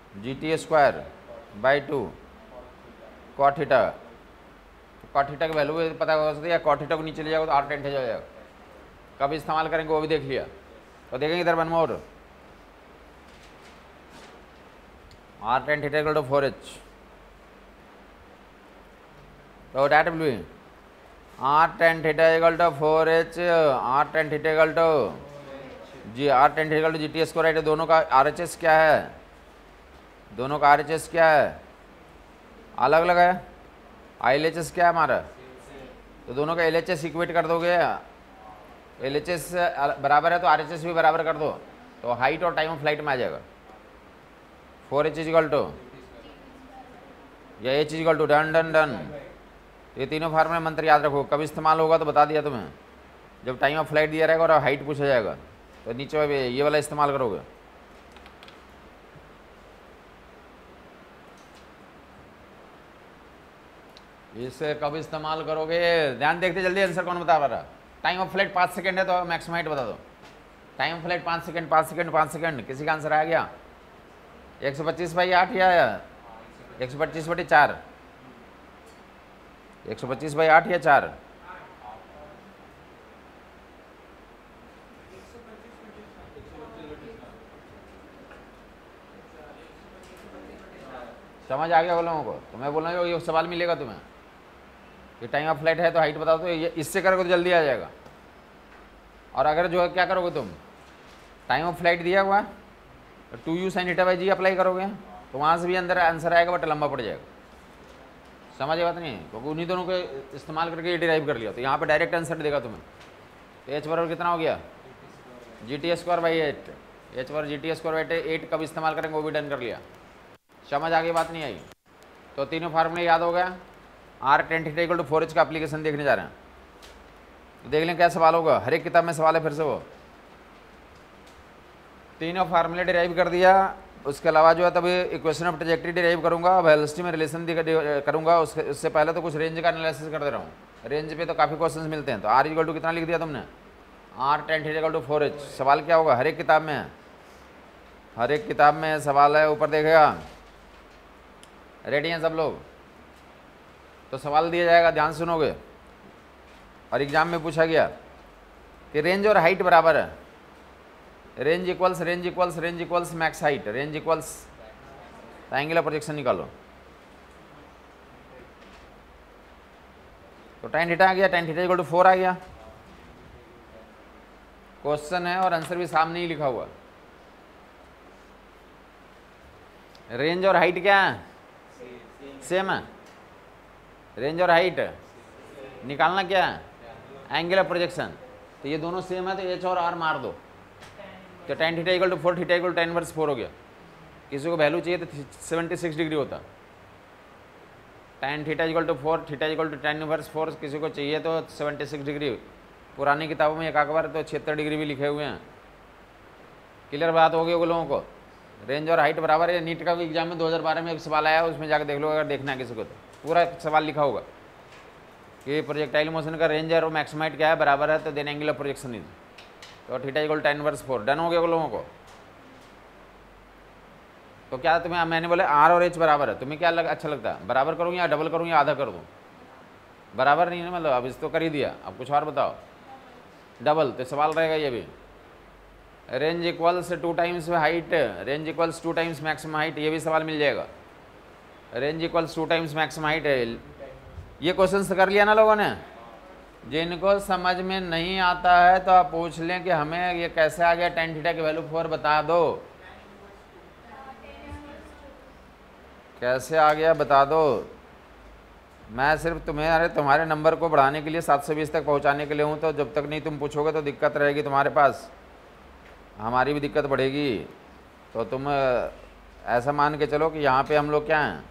Ji t square by 2 cot theta. Cot theta की value पता हो सकती है, कॉट थीटा को नीचे ले जाओगे तो आर टेन थीटा हो जाएगा। कब इस्तेमाल करेंगे वो भी देख लिया। तो देखेंगे इधर 1 more, R tan theta equal to 4h, तो that will be R tan theta equal to 4h, R tan theta equal to g R tan theta equal to g t square right. दोनों का R H S क्या है, दोनों का R H S क्या है, अलग अलग है। आई एल एच एस क्या है हमारा, तो दोनों का एल एच एस इक्वेट कर दोगे, एल एच एस बराबर है तो आर एच एस भी बराबर कर दो, तो हाइट और टाइम ऑफ फ्लाइट में आ जाएगा। 4h इक्वल टू या h equal to done done done. ये तीनों फार्मूले मंत्र याद रखो, कब इस्तेमाल होगा तो बता दिया तुम्हें, जब टाइम ऑफ फ्लाइट दिया रहेगा और हाइट पूछा जाएगा तो नीचे ये वाला इस्तेमाल करोगे। इसे कब इस्तेमाल करोगे, ध्यान देखते जल्दी आंसर कौन बता रहा। टाइम ऑफ फ्लाइट 5 सेकंड है तो मैक्सिमम हाइट बता दो। Time of flight 5 second 5 second 5 second, किसी का आंसर आ गया 125/8 या 125/4, 125/8 या 4, समझ आ गया वो लोगों को। तो मैं बोल रहा हूँ ये सवाल मिलेगा तुम्हें कि टाइम ऑफ फ्लाइट है तो हाइट बताओ, तो ये इससे करोगे तो जल्दी आ जाएगा। और अगर जो है क्या करोगे तुम, टाइम ऑफ फ्लाइट दिया हुआ तो 2u sin theta by g apply करोगे तो वहाँ से भी अंदर आंसर आएगा बट लंबा पड़ जाएगा। समझ बात नहीं, क्योंकि उन्हीं दोनों को इस्तेमाल करके ये डिराइव कर लिया, तो यहाँ पे डायरेक्ट आंसर देगा तुम्हें। तो एच बराबर कितना हो गया, g t square by 8, H बराबर जी टी स्क्वायर बाई 8 कब इस्तेमाल करेंगे वो भी डन कर लिया। समझ आगे बात नहीं आई, तो तीनों फार्मूले याद हो गया। R tan theta equal to 4h का एप्लीकेशन देखने जा रहे हैं, तो देख लें क्या सवाल होगा, हर एक किताब में सवाल है फिर से वो। तीनों फार्मूले डिराइव कर दिया, उसके अलावा जो है तभी इक्वेशन ऑफ ट्रैजेक्टरी डिराइव करूंगा, वेलोसिटी में रिलेशन करूंगा। उससे पहले तो कुछ रेंज का एनालिसिस कर दे रहा हूँ, रेंज पे तो काफ़ी क्वेश्चंस मिलते हैं। तो आर इक्वल टू कितना लिख दिया तुमने, R tan theta equal to 4h। सवाल क्या होगा, हर एक किताब में है, हर एक किताब में सवाल है, ऊपर देखेगा। रेडी हैं सब लोग, तो सवाल दिया जाएगा, ध्यान सुनोगे। और एग्जाम में पूछा गया कि रेंज और हाइट बराबर है, range equals range equals range equals max height, range equals angular projection निकालो। तो tan थीटा आ गया, tan थीटा इक्वल टू 4 आ गया। क्वेश्चन है और आंसर भी सामने ही लिखा हुआ। रेंज और हाइट क्या है, सेम है। रेंज और हाइट निकालना क्या है, एंगुलर प्रोजेक्शन। तो ये दोनों सेम है तो एच और आर मार दो, तो tan theta equal to 4, theta equal to tan inverse 4 हो गया। किसी को वैल्यू चाहिए तो 76 डिग्री होता, tan theta equal to 4, theta equal to tan inverse 4 किसी को चाहिए तो 76 डिग्री। पुरानी किताबों में एक बार तो 76 डिग्री भी लिखे हुए हैं। क्लियर बात होगी वो लोगों को। रेंज और हाइट बराबर है। नीट का भी एग्जाम में 2012 में एक सवाल आया, उसमें जाकर देख लो अगर देखना है किसी को, तो पूरा सवाल लिखा होगा कि प्रोजेक्टाइल मोशन का रेंज और मैक्सिमम हाइट क्या है, बराबर है तो देन एंगुलर प्रोजेक्शन इज, तो theta equal tan inverse 4। Done हो गया वो लोगों को। तो क्या तुम्हें, मैंने बोला आर और एच बराबर है, तुम्हें क्या अच्छा लगता है, बराबर करूँ या डबल करूँ या आधा कर दूँ। बराबर नहीं है मतलब, अब इस तो कर ही दिया, अब कुछ और बताओ। डबल, तो सवाल रहेगा ये भी, range equals 2 times height, range equals 2 times maximum height, ये भी सवाल मिल जाएगा। Range equals 2 times maximum height है। ये क्वेश्चन कर लिया ना लोगों ने। जिनको समझ में नहीं आता है तो आप पूछ लें कि हमें ये कैसे आ गया, tan थीटा की वैल्यू 4 बता दो, कैसे आ गया बता दो। मैं सिर्फ तुम्हारे नंबर को बढ़ाने के लिए 720 तक पहुंचाने के लिए हूं, तो जब तक नहीं तुम पूछोगे तो दिक्कत रहेगी तुम्हारे पास, हमारी भी दिक्कत बढ़ेगी। तो तुम ऐसा मान के चलो कि यहाँ पे हम लोग क्या हैं,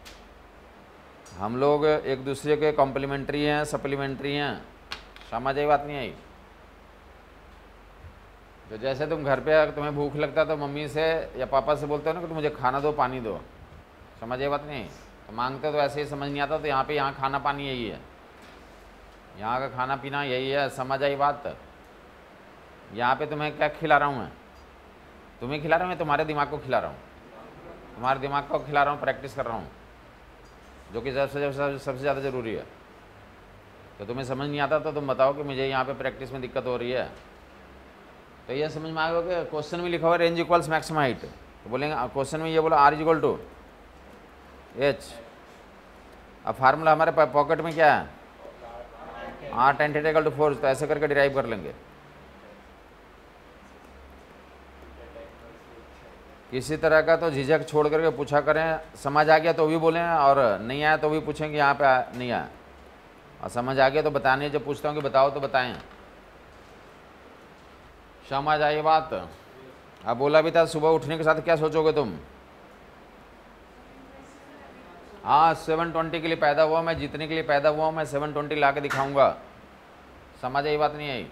हम लोग एक दूसरे के कॉम्प्लीमेंट्री हैं, सप्लीमेंट्री हैं। समझ आई बात नहीं आई। तो जैसे तुम घर पे अगर तुम्हें भूख लगता तो मम्मी से या पापा से बोलते हो ना कि तुम मुझे खाना दो, पानी दो। समझ आई बात नहीं, तो मांगते तो ऐसे ही समझ नहीं आता। तो यहाँ खाना पानी यही है, यहाँ का खाना पीना यही है। समझ आई बात। यहाँ पे तुम्हें क्या खिला रहा हूँ मैं, तुम्हें खिला रहा हूँ या तुम्हारे दिमाग को खिला रहा हूँ। तुम्हारे दिमाग को खिला रहा हूँ, प्रैक्टिस कर रहा हूँ, जो कि सबसे ज़्यादा ज़रूरी है। तो तुम्हें समझ नहीं आता तो तुम बताओ कि मुझे यहाँ पे प्रैक्टिस में दिक्कत हो रही है। तो ये समझ में आएगा कि क्वेश्चन में लिखा हुआ रेंज इक्वल्स मैक्सिमम हाइट, तो बोलेंगे क्वेश्चन में ये बोला R is equal to H. अब फार्मूला हमारे पॉकेट में क्या है, R tan theta equal to 4, तो ऐसे करके डिराइव कर लेंगे। किसी तरह का तो झिझक छोड़ करके पूछा करें, समझ आ गया तो भी बोलें, और नहीं आया तो भी पूछें कि यहाँ पे नहीं आया, और समझ आ गया तो बताने, जब पूछता हूँ कि बताओ तो बताएं। समझ आई बात? अब बोला भी था सुबह उठने के साथ क्या सोचोगे तुम? हाँ 720 के लिए पैदा हुआ मैं, जीतने के लिए पैदा हुआ हूँ मैं, 720 ला के दिखाऊंगा। समझ आई बात नहीं आई?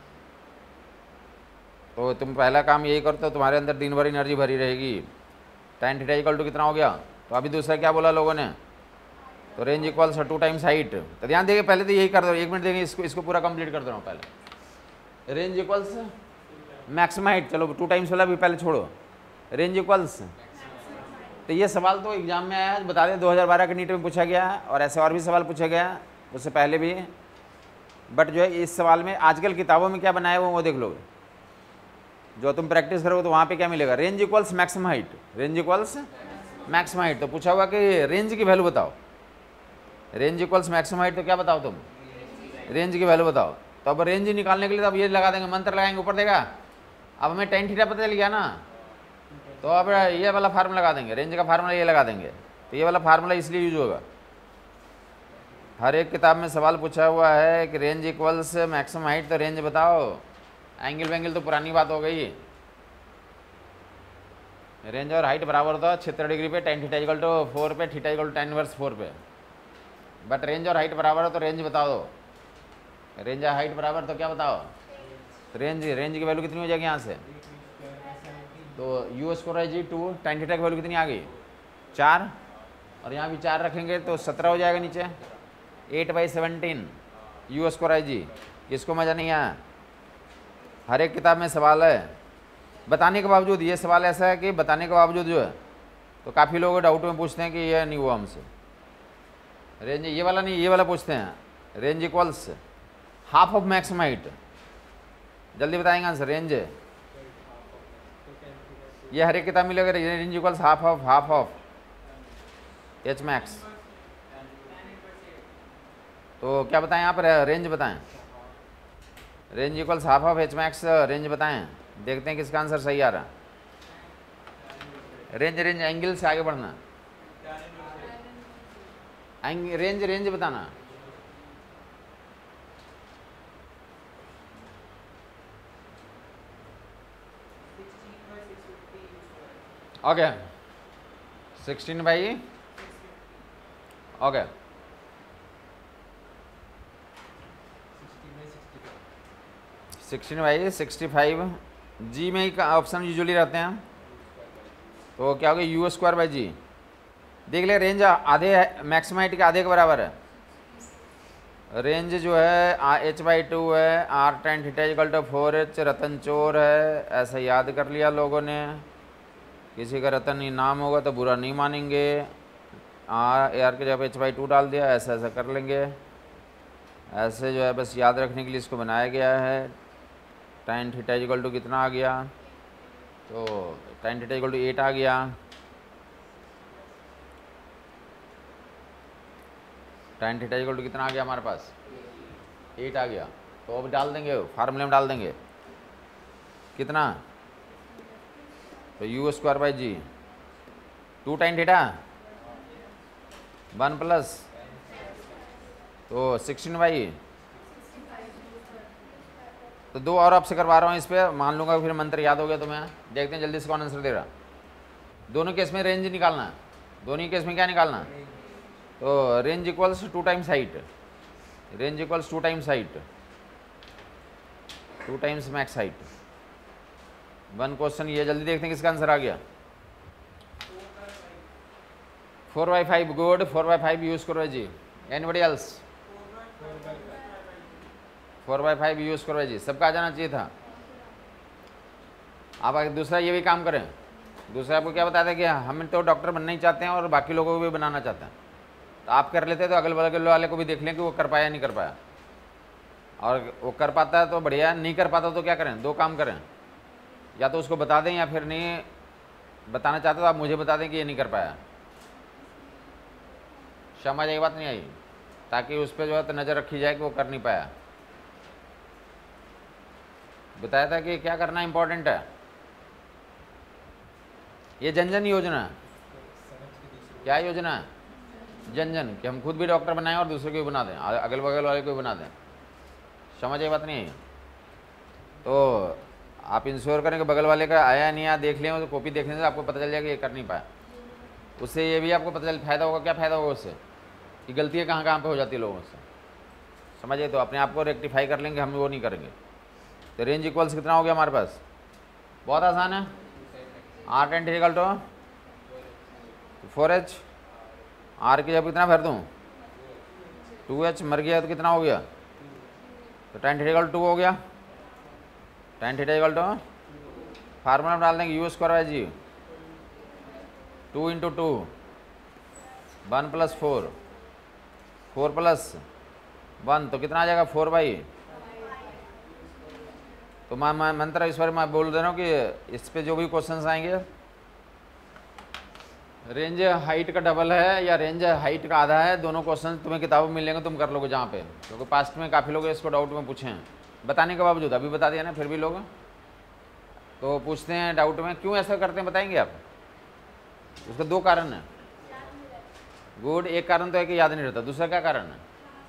तो तुम पहला काम यही करते हो, तुम्हारे अंदर दिन भर एनर्जी भरी रहेगी। tan थीटा इक्वल टू कितना हो गया? तो अभी दूसरा क्या बोला लोगों ने? तो रेंज इक्वल्स 2 टाइम्स हाइट। तो ध्यान देंगे, पहले तो यही कर दो, 1 मिनट देंगे, इसको पूरा कंप्लीट कर दो पहले। रेंज इक्वल्स मैक्सिमम हाइट, चलो 2 टाइम्स वाला भी पहले छोड़ो, रेंज इक्वल्स। तो ये सवाल तो एग्जाम में आया है, बता दें 2012 के नीट में पूछा गया है, और ऐसे और भी सवाल पूछा गया है उससे पहले भी। बट जो है इस सवाल में आजकल किताबों में क्या बनाया वो देख लोगे, जो तुम प्रैक्टिस करोगे तो वहाँ पे क्या मिलेगा, range equals maximum height, range equals maximum height. तो पूछा हुआ कि रेंज की वैल्यू बताओ, रेंज इक्वल्स मैक्सिमम हाइट, तो क्या बताओ तुम, रेंज की वैल्यू बताओ। तो अब रेंज निकालने के लिए तो अब ये लगा देंगे, मंत्र लगाएंगे, ऊपर देगा। अब हमें tan थीटा पता चल गया ना, तो अब ये वाला फार्मूला लगा देंगे, रेंज का फार्मूला ये लगा देंगे। तो ये वाला फार्मूला इसलिए यूज होगा, हर एक किताब में सवाल पूछा हुआ है कि रेंज इक्वल्स मैक्सिमम हाइट, तो रेंज बताओ। एंगल वेंगल तो पुरानी बात हो गई। रेंज और हाइट बराबर होता है 76 डिग्री पे, tan थीटा इक्वल टू 4 पे, theta equal to tan inverse 4 पे। बट रेंज और हाइट बराबर हो तो रेंज बताओ दो, रेंज और हाइट बराबर तो क्या बताओ, रेंज की वैल्यू कितनी हो जाएगी यहाँ से, तो u square by g 2, tan theta की वैल्यू कितनी आ गई 4, और यहाँ भी 4 रखेंगे तो 17 हो जाएगा नीचे, 8/17 यू स्क्वायर बाई जी। किसको मज़ा नहीं आया? हर एक किताब में सवाल है, बताने के बावजूद, ये सवाल ऐसा है कि बताने के बावजूद जो है तो काफ़ी लोग डाउट में पूछते हैं कि ये नहीं हुआ हमसे। रेंज ये वाला नहीं, ये वाला पूछते हैं, range equals half of maximum height. जल्दी बताएंगे आंसर, रेंज ये हर एक किताब मिलेगा, range equals half of H max. तो क्या बताएं यहाँ पर, रेंज बताएं, range equals half of H max, range बताएं। देखते हैं किसका आंसर सही आ रहा है। रेंज एंगल से आगे बढ़ना, रेंज बताना। ओके 16/, ओके 16/65 जी में ही ऑप्शन यूजुअली रहते हैं। तो क्या हो गया, यू स्क्वायर बाई जी। देख ले, रेंज आधे मैक्सिमम हाइट के आधे के बराबर है। रेंज जो है h/2 है, r tan theta equal to 4h, Ratan चोर है, ऐसा याद कर लिया लोगों ने। किसी का रतन ही नाम होगा तो बुरा नहीं मानेंगे। आर के जब h/2 डाल दिया, ऐसा कर लेंगे। ऐसे जो है बस याद रखने के लिए इसको बनाया गया है। tan थीटा इक्वल टू कितना आ गया, तो tan थीटा इक्वल टू 8 आ गया। tan थीटा इक्वल टू कितना आ गया हमारे पास, 8 आ गया। तो अब डाल देंगे, फार्मूले में डाल देंगे कितना, तो u square by g 2 tan theta 1 plus, तो 16/, तो 2 और आपसे करवा रहा हूँ इस पर, मान लूँगा फिर मंत्र याद हो गया तुम्हें। देखते हैं जल्दी से कौन आंसर दे रहा। दोनों केस में रेंज निकालना, दोनों केस में क्या निकालना, तो range equals 2 times height, range equals 2 times height, 2 times max height. 1 question ये, जल्दी देखते हैं किसका आंसर आ गया। 4/5 गुड, 4/5 यूज करो जी। Anybody else? 4/5 यूज करो जी, सबका आ जाना चाहिए था। आप आगे दूसरा ये भी काम करें, दूसरे आपको क्या बताते हैं कि हम तो डॉक्टर बनना ही चाहते हैं और बाकी लोगों को भी बनाना चाहते हैं, तो आप कर लेते तो अगल बगल वाले को भी देख लें कि वो कर पाया नहीं कर पाया, और वो कर पाता है तो बढ़िया, नहीं कर पाता तो क्या करें, दो काम करें, या तो उसको बता दें या फिर नहीं बताना चाहते तो आप मुझे बता दें कि ये नहीं कर पाया। समझ आई बात नहीं आई, ताकि उस पर जो है तो नज़र रखी जाए कि वो कर नहीं पाया। बताया था कि क्या करना इंपॉर्टेंट है। ये जन जन योजना, क्या योजना है, जन जन, कि हम खुद भी डॉक्टर बनाएं और दूसरे को भी बना दें, अगल बगल वाले को भी बना दें। समझ आई बात नहीं है। तो आप इंश्योर करें कि बगल वाले का आया नहीं आया, देख लें, तो कॉपी देखने से आपको पता चल जाएगा ये कर नहीं पाया। उससे ये भी आपको पता चल फ़ायदा होगा, क्या फ़ायदा होगा उससे, कि गलतियाँ कहाँ कहाँ पे हो जाती है लोगों से। समझिए, तो अपने आप को रेक्टिफाई कर लेंगे, हम वो नहीं करेंगे। तो रेंज इक्वल्स कितना हो गया हमारे पास, बहुत आसान है, R tan equal to 4h, R की जब कितना भर दूँ 2h, मर गया तो कितना हो गया, तो tan थीटा इक्वल 2 हो गया। tan theta equal to formula में डाल देंगे यूज करो जी, 2 × 2 1 + 4 4 + 1 तो कितना आ जाएगा 4/। तो मैं मंत्र इस बार मैं बोल दे रहा हूँ कि इस पे जो भी क्वेश्चंस आएंगे, रेंज हाइट का डबल है या रेंज हाइट का आधा है, दोनों क्वेश्चन तुम्हें किताबों में मिलेंगे, तुम कर लोगे जहाँ पे, क्योंकि पास्ट में काफ़ी लोग इसको डाउट में पूछे हैं, बताने के बावजूद, अभी बता दिया ना फिर भी लोग तो पूछते हैं डाउट में, क्यों ऐसा करते हैं बताएंगे आप। उसका दो कारण है, गुड, एक कारण तो है कि याद नहीं रहता, दूसरा क्या कारण है,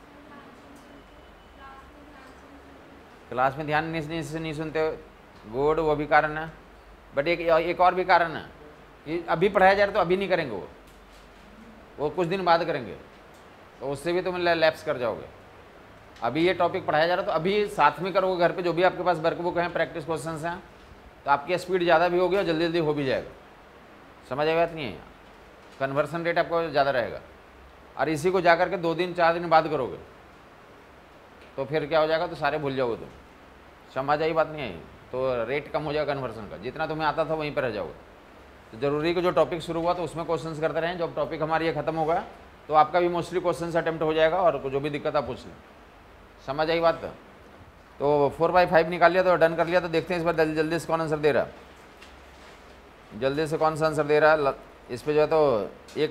क्लास में ध्यान नहीं सुनते, गुड, वो भी कारण है। बट एक और भी कारण है कि अभी पढ़ाया जा रहा है तो अभी नहीं करेंगे, वो कुछ दिन बाद करेंगे, तो उससे भी तुम लैप्स कर जाओगे। अभी ये टॉपिक पढ़ाया जा रहा है तो अभी साथ में करोगे घर पे, जो भी आपके पास वर्कबुक हैं, प्रैक्टिस क्वेश्चंस हैं, तो आपकी स्पीड ज़्यादा भी होगी और जल्दी जल्दी हो भी जाएगा। समझ आई बात नहीं है, कन्वर्सन रेट आपको ज़्यादा रहेगा। और इसी को जा करके 2 दिन 4 दिन बाद करोगे तो फिर क्या हो जाएगा, तो सारे भूल जाओगे तुम। समझ आई बात नहीं आई, तो रेट कम हो जाएगा कन्वर्सन का, जितना तुम्हें आता था वहीं पर रह जाओगे। तो जरूरी कि जो टॉपिक शुरू हुआ तो उसमें क्वेश्चंस करते रहें, जब टॉपिक हमारी ये खत्म होगा तो आपका भी मोस्टली क्वेश्चंस अटेम्प्ट हो जाएगा और जो भी दिक्कत आप पूछ लें। समझ आई बात। तो 4/5 निकाल लिया, तो डन कर लिया। तो देखते हैं इस बार जल्दी से कौन आंसर दे रहा है, जल्दी से कौन सा आंसर दे रहा है। इस पर जो है तो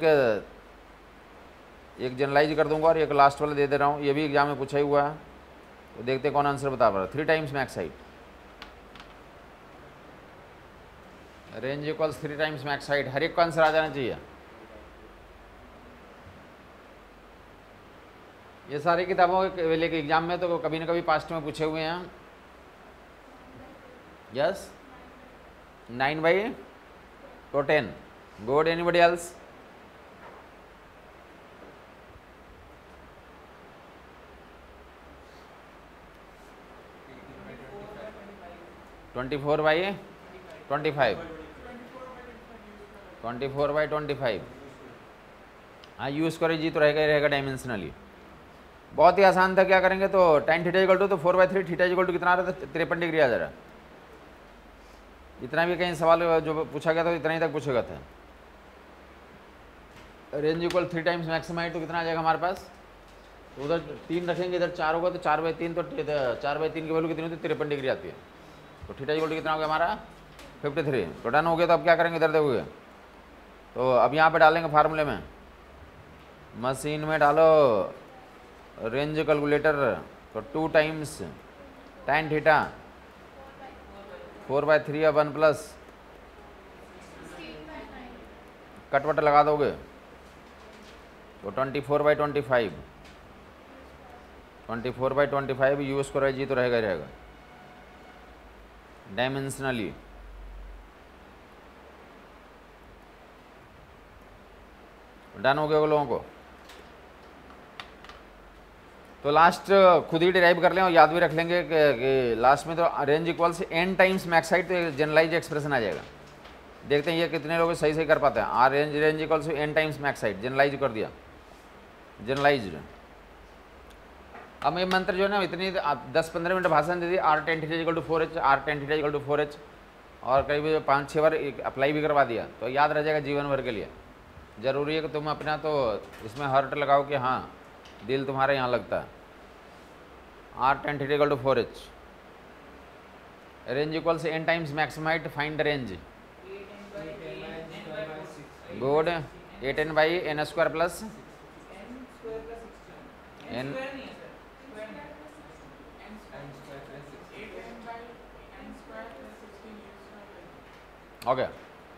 एक जनरलाइज कर दूंगा और एक लास्ट वाला दे दे रहा हूँ, ये भी एग्जाम में पूछा ही हुआ है। तो देखते हैं कौन आंसर बता पा रहा है। 3 times max height, range equals 3 times max height, हर एक का आंसर आ जाना चाहिए। ये सारी किताबों के लेके एग्जाम में तो कभी ना कभी पास्ट में पूछे हुए हैं। Yes, 9/10, good, anybody else. Twenty 24/25 हाँ, यूज़ करो जी, तो रहेगा ही रहेगा डायमेंशनली। बहुत ही आसान था। क्या करेंगे, तो tan थीटा इक्वल टू, तो 4/3 थीटा इक्वल टू कितना आ रहा था, 53 डिग्री आ जा रहा है। इतना भी कहीं सवाल जो पूछा गया था इतना ही तक पूछेगा था। Range equal 3 times maximum height, तो कितना आ जाएगा हमारे पास, तो उधर 3 रखेंगे, इधर 4 होगा, तो 4/3, तो 4/3 की वैल्यू कितनी होती है, 53 डिग्री आती है। तो थीटा इक्वल टू कितना हो गया हमारा 53। तो डन हो गया। तो अब क्या करेंगे, इधर देखोगे तो अब यहाँ पे डालेंगे फार्मूले में, मशीन में डालो रेंज कैलकुलेटर, तो 2 टाइम्स tan थीटा 4/3 या 1 प्लस कटवट लगा दोगे तो 24/25 यूज़ करो जी, तो रहेगा ही रहेगा डायमेंशनली। डन हो गया वो लोगों को। तो लास्ट खुद ही डिराइव कर लें और याद भी रख लेंगे कि लास्ट में तो range equals n times max height, तो जनरलाइज एक्सप्रेशन आ जाएगा। देखते हैं ये कितने लोग सही कर पाते हैं। R range equals n times max height, generalise कर दिया, जनरलाइज्ड। अब ये मंत्र जो है ना, इतनी 10-15 मिनट भाषण दे दी, r tan theta equal to 4h, r tan theta equal to 4h, और करीब 5-6 बार अप्लाई भी करवा दिया तो याद रह जाएगा जीवन भर के लिए। ज़रूरी है कि तुम अपना तो इसमें हर्ट लगाओ कि हाँ दिल तुम्हारा यहाँ लगता है। r tan theta equal to 4h, range equals n times maximum height, find the range. Good, 8n by N square plus n, okay.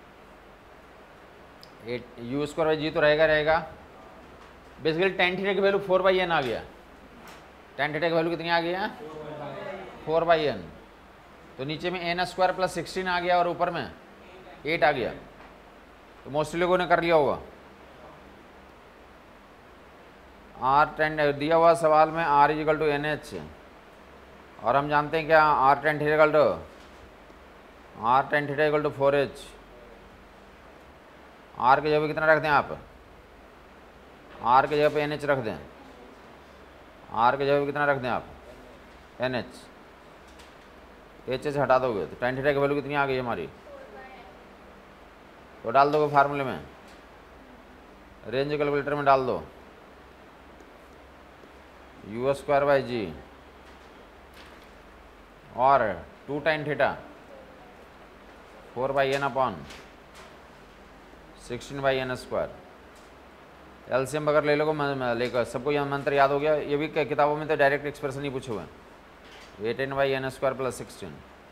8 u square by g तो रहेगा। बेसिकली tan थीटा की value 4/n आ गया। tan theta की value कितनी आ गया? 4/n। तो नीचे में n स्क्वायर प्लस 16 आ गया और ऊपर में 8 आ गया। तो मोस्टली लोगों ने कर लिया होगा। r tan दिया हुआ सवाल में r इक्वल टू NH, और हम जानते हैं क्या r tan theta equal to 4h। r की जगह कितना रख दें आप? r की जगह पे NH रख दें। r की जगह पे कितना रख दें आप? NH। HH हटा दोगे तो tan थीटा की वैल्यू कितनी आ गई हमारी? तो डाल दोगे फार्मूले में, रेंज कैलकुलेटर में डाल दो, u स्क्वायर बाई जी और 2 tan theta 4/n upon 16/n square. LCM अगर ले लोगे लेकर सबको यह मंत्र याद हो गया। ये भी किताबों में तो डायरेक्ट एक्सप्रेशन नहीं पूछे हुए। 8n/n स्क्वायर प्लस 16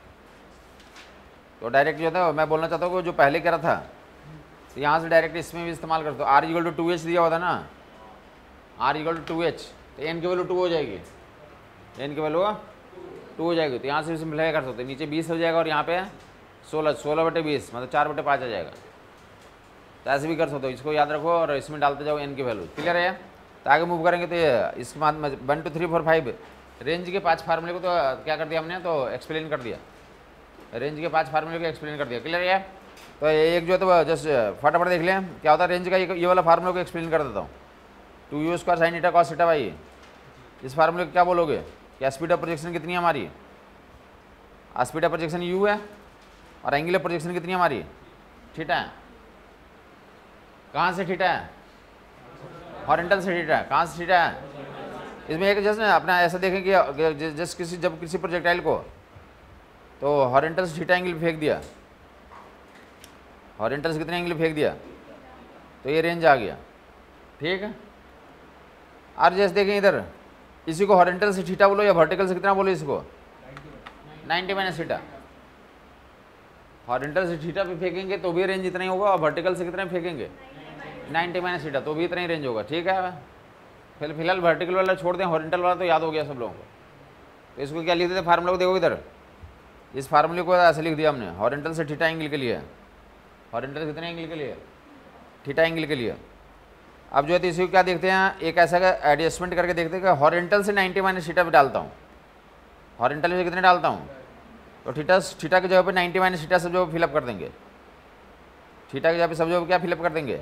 तो डायरेक्ट जो था मैं बोलना चाहता हूँ जो पहले कह रहा था तो यहाँ से डायरेक्ट इसमें भी इस्तेमाल कर दो। r इक्वल टू 2h दिया हुआ था ना, r इक्वल टू 2h तो n की वैल्यू 2 हो जाएगी, n की वैल्यू 2 हो जाएगी। तो यहाँ से सिंप्लीफाई कर सकते, नीचे 20 हो जाएगा और यहाँ पे 16/20 मतलब 4/5 आ जाएगा। तो ऐसे भी कर सकते हो, इसको याद रखो और इसमें डालते जाओ n की वैल्यू। क्लियर है? तो आगे मूव करेंगे तो ये इसके बाद 1 2 3 4 5 रेंज के 5 फार्मूले को तो क्या कर दिया हमने, तो एक्सप्लेन कर दिया। रेंज के 5 फार्मूले को एक्सप्लेन कर दिया। क्लियर है? तो एक जो है तो जस्ट फटाफट देख लें क्या होता है रेंज का। ये वाला फार्मूला को एक्सप्लेन कर देता हूँ। 2u square sine theta cos theta by, इस फार्मूले को क्या बोलोगे कि स्पीड ऑफ प्रोजेक्शन कितनी है हमारी? स्पीड ऑफ प्रोजेक्शन u है और एंगुलर प्रोजेक्शन कितनी है हमारी? थीटा है। कहाँ से थीटा है? हॉरिजॉन्टल से थीटा है। कहाँ से थीटा है? इसमें एक जैसे अपना ऐसा देखें कि जस्ट जब किसी प्रोजेक्टाइल को तो हॉरिजॉन्टल से थीटा एंगल फेंक दिया, हॉरिजॉन्टल से कितने एंगल फेंक दिया तो ये रेंज आ गया। ठीक है? और जैसे देखें इधर इसी को हॉरिजॉन्टल से थीटा बोलो या वर्टिकल से कितना बोलो इसको? 90 - थीटा। हॉरिजॉन्टल से थीटा पे फेंकेंगे तो भी रेंज इतना ही होगा और वर्टिकल से कितना फेंकेंगे 90 - थीटा तो भी इतना ही रेंज होगा। ठीक है? फिलहाल वर्टिकल वाला छोड़ दें, हॉरिजॉन्टल वाला तो याद हो गया सब लोगों को। तो इसको क्या लिख देते फार्मूला को देखो इधर, इस फार्मूले को ऐसे लिख दिया हमने, हॉरिजॉन्टल से थीटा एंगल के लिए, हॉरिजॉन्टल से कितने एंगल के लिए? थीटा एंगल के लिए। अब जो है तो इसी को क्या देखते हैं, एक ऐसा एडजस्टमेंट करके देखते हैं कि हॉरिजॉन्टल से 90 - थीटा पे डालता हूँ, हॉरिजॉन्टल से कितने डालता हूँ तो थीटा की जगह पे 90 - थीटा सब जो फिलअप कर देंगे, थीटा की जगह पे सब जो क्या फिलअप कर देंगे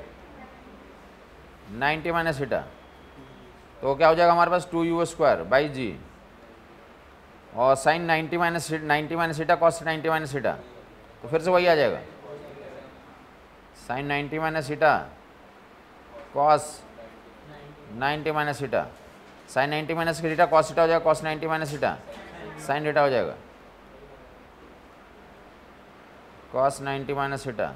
90 - थीटा। तो क्या हो जाएगा हमारे पास 2u स्क्वायर बाई जी और साइन 90 - थीटा कॉस 90 - थीटा। तो फिर से वही आ जाएगा sine 90 - theta cos 90 - theta, sine 90 - theta cos theta हो जाएगा, कॉस 90 - थीटा साइन थीटा हो जाएगा, कॉस 90 - थीटा।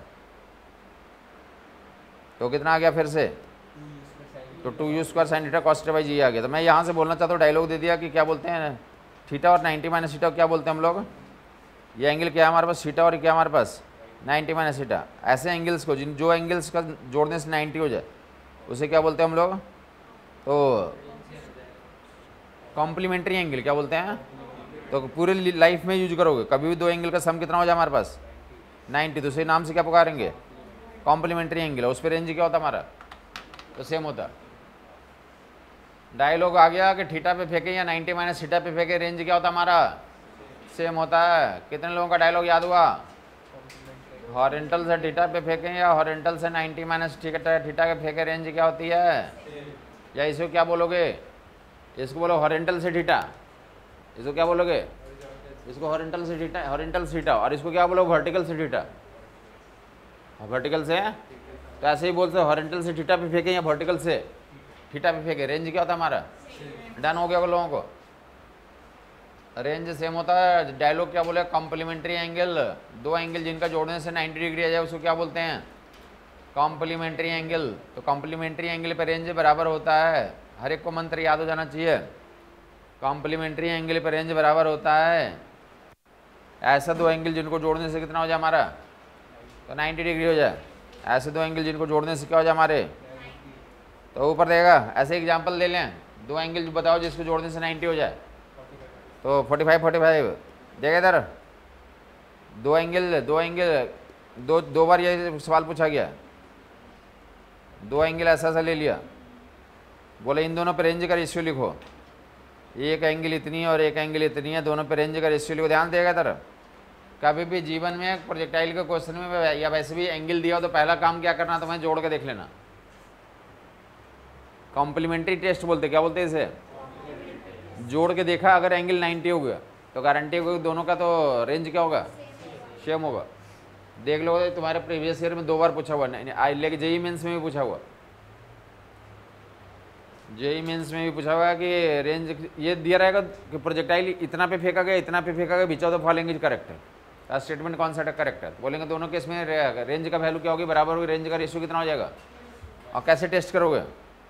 तो कितना आ गया फिर से? तो 2u square sine theta cos theta by g आ गया। तो मैं यहाँ से बोलना चाहता हूँ, डायलॉग दे दिया कि क्या बोलते हैं थीटा और 90 - थीटा क्या बोलते हैं हम लोग? ये एंगल क्या है हमारे पास? थीटा और क्या हमारे पास 90 - थीटा। ऐसे एंगल्स को जो एंगल्स का जोड़ने से 90 हो जाए उसे क्या बोलते हैं हम लोग? तो कॉम्प्लीमेंट्री एंगल क्या बोलते हैं। तो पूरे लाइफ में यूज करोगे कभी भी दो एंगल का सम कितना हो जाए हमारे पास 90, तो उसी नाम से क्या पुकारेंगे कॉम्प्लीमेंट्री एंगल। उस पर रेंज क्या होता हमारा? तो सेम होता। डायलॉग आ गया कि थीटा पे फेंके या 90 - थीटा पे फेंके रेंज क्या होता हमारा? सेम होता है। कितने लोगों का डायलॉग याद हुआ? हॉरिजॉन्टल से थीटा पे फेंकें या हॉरिजॉन्टल से 90 - थीटा के फेंके रेंज क्या होती है? या इसको क्या बोलोगे? इसको बोलो हॉरिजॉन्टल से थीटा, इसको क्या बोलोगे? इसको हॉरिजॉन्टल से थीटा, हॉरिजॉन्टल से थीटा, और इसको क्या बोलो, वर्टिकल से थीटा, वर्टिकल से। तो ऐसे ही बोलते हो, हॉरिजॉन्टल से थीटा पे फेंके या वर्टिकल से थीटा पे फेंके, रेंज क्या होता है हमारा? डन हो गया लोगों को, रेंज सेम होता है। डायलॉग क्या बोले, कॉम्प्लीमेंट्री एंगल, दो एंगल जिनका जोड़ने से 90 डिग्री आ जाए उसको क्या बोलते हैं? Complementary angle. तो कॉम्प्लीमेंट्री एंगल पे रेंज बराबर होता है, हर एक को मंत्र याद हो जाना चाहिए। कॉम्प्लीमेंट्री एंगल पे रेंज बराबर होता है ऐसा दो एंगल जिनको जोड़ने से कितना हो जाए हमारा? तो 90 डिग्री हो जाए। ऐसे दो एंगल जिनको जोड़ने से क्या हो जाए हमारे? तो ऊपर देगा। ऐसे एग्जांपल ले लें, दो एंगल बताओ जिसको जोड़ने से 90 हो जाए। तो 45 देगा इधर, दो एंगल दो बार ये सवाल पूछा गया, दो एंगल ऐसा ले लिया, बोले इन दोनों पे रेंज का रेशियो लिखो, एक एंगल इतनी है और एक एंगल इतनी है, दोनों पे रेंज का रेशियो लिखो। ध्यान देगा इधर, कभी भी जीवन में प्रोजेक्टाइल के क्वेश्चन में या वैसे भी एंगल दिया हो तो पहला काम क्या करना, तुम्हें जोड़ के देख लेना। कॉम्प्लीमेंट्री टेस्ट बोलते, क्या बोलते हैं इसे? जोड़ के देखा, अगर एंगल 90 हो गया तो गारंटी होगी दोनों का तो रेंज क्या होगा? सेम होगा। देख लो, तुम्हारे प्रीवियस ईयर में 2 बार पूछा हुआ, लेकिन जेई मेंस में भी पूछा हुआ, जेई मेंस में भी पूछा हुआ कि रेंज ये दिया रहेगा कि प्रोजेक्टाइल इतना पे फेंका गया, इतना पे फेंका गया, which of the following is correct है, स्टेटमेंट कौन सा करेक्ट है? बोलेंगे दोनों केस में रेंज का वैल्यू क्या होगी? बराबर होगी, रेंज का रेशियो कितना हो जाएगा? और कैसे टेस्ट करोगे?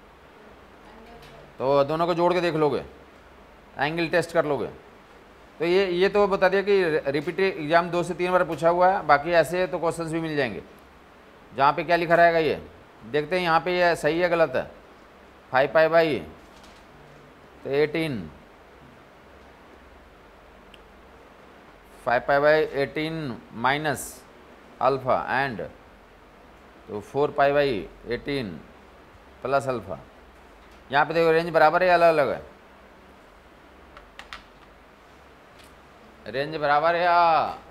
तो दोनों को जोड़ के देख लोगे, एंगल टेस्ट कर लोगे। तो ये तो बता दिया कि रिपीट एग्जाम 2 से 3 बार पूछा हुआ है। बाकी ऐसे तो क्वेश्चंस भी मिल जाएंगे जहाँ पे क्या लिखा रहेगा, ये देखते हैं यहाँ पे ये सही है गलत है। 5 पाई बाई तो 18, 5 pi by 18 minus alpha and तो 4 पाई बाई 18 प्लस अल्फ़ा। यहाँ पे देखो रेंज बराबर है, अलग अलग है? रेंज बराबर है या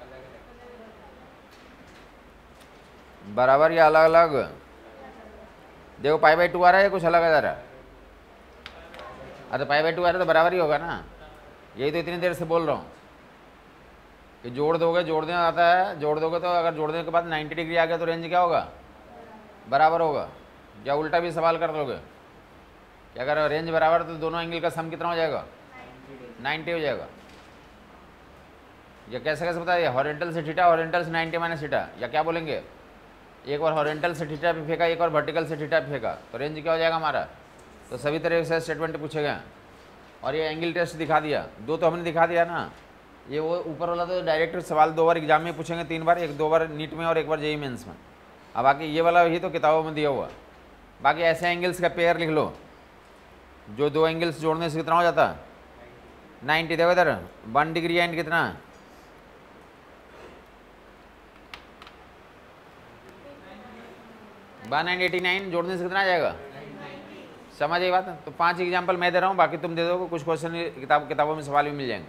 बराबर या अलग अलग? देखो पाई बाई 2 आ रहा है, कुछ अलग आ रहा है? अरे पाई बाई 2 आ रहा है तो बराबर ही होगा ना। यही तो इतनी देर से बोल रहा हूँ कि जोड़ दोगे, जोड़ देना आता है, जोड़ दोगे तो अगर जोड़ने के बाद 90 डिग्री आ गया तो रेंज क्या होगा? बराबर होगा। या उल्टा भी सवाल कर लोगे कि अगर रेंज बराबर तो दोनों एंगल का सम कितना हो जाएगा? 90 हो जाएगा। या कैसे कैसे बताइए, हॉरिजॉन्टल से थीटा, हॉरिजॉन्टल से 90 माइनस थीटा, या क्या बोलेंगे? एक बार हॉरिजॉन्टल से थीटा पे फेंका, एक बार वर्टिकल से थीटा पे फेंका, तो रेंज क्या हो जाएगा हमारा? तो सभी तरह से स्टेटमेंट पूछे गए। और ये एंगल टेस्ट दिखा दिया, 2 तो हमने दिखा दिया ना। ये वो ऊपर वाला तो डायरेक्ट सवाल 2 बार एग्जाम में पूछेंगे, 3 बार, 2 बार नीट में और 1 बार जेई मेंस में। अब बाकी ये वाला ही तो किताबों में दिया हुआ। बाकी ऐसे एंगल्स का पेयर लिख लो जो 2 एंगल्स जोड़ने से कितना हो जाता है? 90। देखो इधर 1 डिग्री एंड कितना? 189 जोड़ने से कितना आ जाएगा? समझ आई बात? तो 5 एग्जाम्पल मैं दे रहा हूँ, बाकी तुम दे दोगे। कुछ क्वेश्चन किताबों में सवाल भी मिल जाएंगे।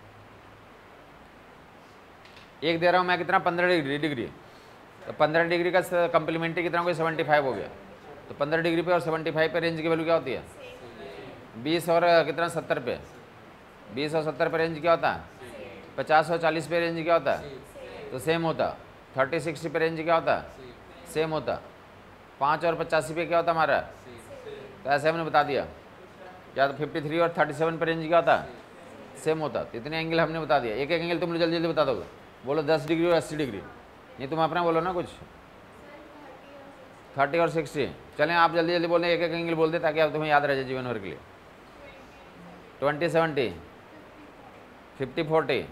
एक दे रहा हूँ मैं कितना? 15 डिग्री। तो 15 डिग्री का कम्प्लीमेंट्री कितना हो गया? 75 हो गया। तो 15 डिग्री पे और 75 पे रेंज की वैल्यू क्या होती है? 20 और कितना? 70 पे। 20 और 70 पे रेंज क्या होता है? 50 और 40 पे रेंज क्या होता है? तो सेम होता। 30-60 पे रेंज क्या होता है? सेम होता। 5 और 85 पे क्या होता हमारा? तो ऐसे हमने बता दिया। या तो 53 और 37 पे रेंज क्या होता है? सेम होता। तो इतने एंगल हमने बता दिया। एक एक एंगल तुम जल्दी जल्दी बता दोगे। बोलो 10 डिग्री और 80 डिग्री। नहीं तुम अपना बोलो ना कुछ। 30 और 60। चलें आप जल्दी जल्दी बोल दें, एक एक एंगल बोल दे ताकि आप तुम्हें याद रह जाए जीवन भर के लिए। 20-70, 50-40,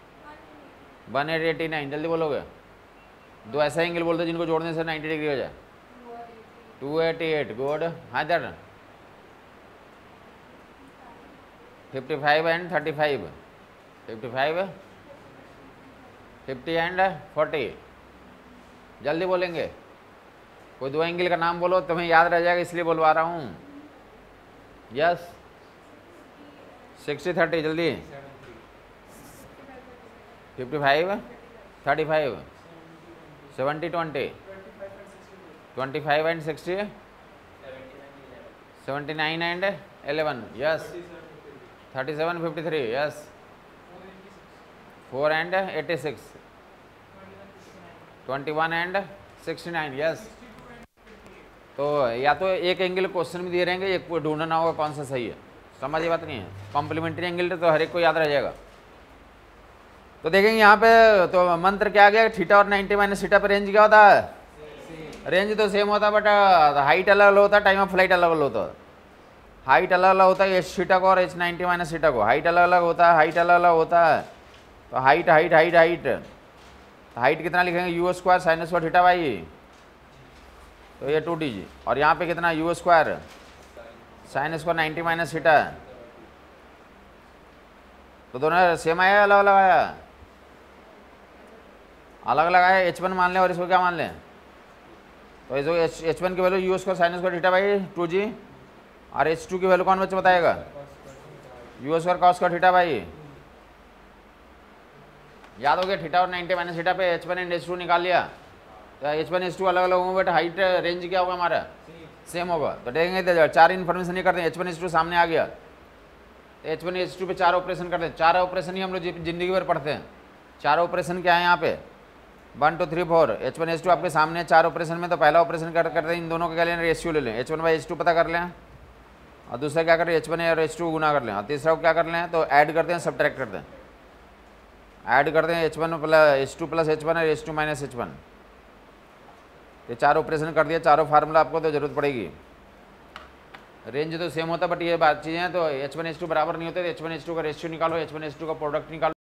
189। जल्दी बोलोगे। 2 ऐसा एंगल बोल दो जिनको जोड़ने से 90 डिग्री हो जाए। 288 गुड। हाँ इधर 55 एंड 35, 55, 50 एंड 40। जल्दी बोलेंगे। कोई 2 एंगल का नाम बोलो, तुम्हें याद रह जाएगा इसलिए बोलवा रहा हूँ। यस 60-30 जल्दी। 55, 35, 70-20, 25 and 60, 79 and 11। Yes 37-53। Yes 4 and 86, 21 and 69, yes. तो या तो एक एंगल क्वेश्चन में दिए रहेंगे, एक ढूंढना होगा कौन सा सही है। समझ ये बात नहीं है, कॉम्प्लीमेंट्री एंगल तो हर एक को याद रह जाएगा। तो देखेंगे यहाँ पे तो मंत्र क्या आ गया, थीटा और 90 माइनस थीटा पे रेंज क्या होता है, रेंज तो सेम होता है बट हाइट अलग अलग होता है, टाइम ऑफ फ्लाइट अलग अलग होता है। हाइट अलग अलग होता है एच थीटा को और एच 90 माइनस थीटा को, हाइट अलग अलग होता है, हाइट अलग अलग होता है। तो height height height height height कितना लिखेंगे, u square sine square theta by, तो ये 2 जी। और यहाँ पे कितना u square sine square 90 minus theta, तो दोनों सेम आया अलग अलग आया, अलग अलग आया। H1 मान लें और इसको क्या मान लें, तो इसको H1 की value u square sine square theta by 2 g, और H2 की वैल्यू कौन बच्चे बताएगा, u square cos square theta by, याद हो गया। थीटा और 90 माइनस थीटा पे H1 एंड H2 निकाल लिया, तो H1 H2 अलग अलग होंगे बट हाइट रेंज क्या होगा हमारा, सेम होगा। तो देखेंगे 4 इन्फॉर्मेशन नहीं करते हैं, H1 H2 सामने आ गया, तो H1 H2 पे 4 ऑपरेशन करते हैं। 4 ऑपरेशन ही हम लोग जिंदगी भर पढ़ते हैं। 4 ऑपरेशन क्या है यहाँ पे, 1 2 3 4, H1 H2 आपके सामने 4 ऑपरेशन में। तो पहला ऑपरेशन करते हैं इन दोनों का क्या लें, रेशियो ले लें, H1 बाई H2 पता कर लें, और दूसरा क्या करें H1 और H2 गुना कर लें, और तीसरा को क्या कर लें, तो ऐड करते हैं सब्ट्रैक्ट करते हैं, ऐड करते हैं H1 plus H2 plus H1 और H2 माइनस H1। ये 4 ऑपरेशन कर दिया, चारों फार्मूला आपको तो जरूरत पड़ेगी। रेंज तो सेम होता है बट ये बात चीज़ें हैं, तो H1 H2 बराबर नहीं होते, H1 H2 का रेशियो निकालो, H1 H2 का प्रोडक्ट निकालो।